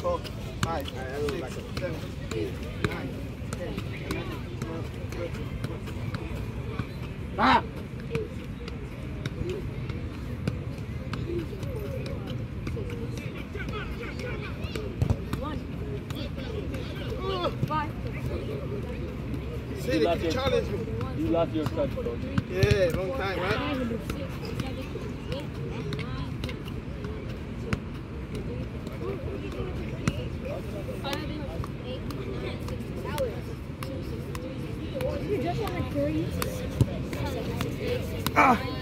4, 5, 6, 7, 8, 9, 10, 11, 12, 13, 14. Ah! See, they can challenge me. You lost your touch, coach. Yeah, long time, right? You just want to 30. Ah!